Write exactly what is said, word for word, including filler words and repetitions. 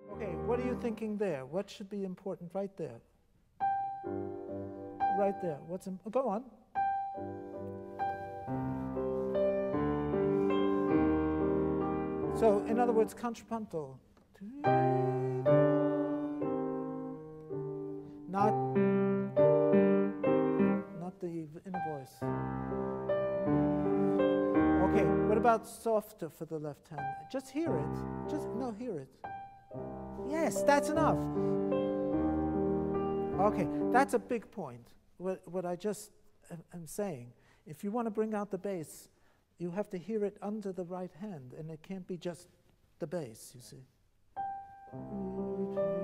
Okay, what are you thinking there? What should be important right there? Right there. What's in, go on. So, in other words, contrapuntal. Not, not the inner voice. Okay, what about softer for the left hand? Just hear it. Just, no, hear it. Yes, that's enough. Okay, that's a big point. What, what I just am saying, if you want to bring out the bass, you have to hear it under the right hand, and it can't be just the bass, you see.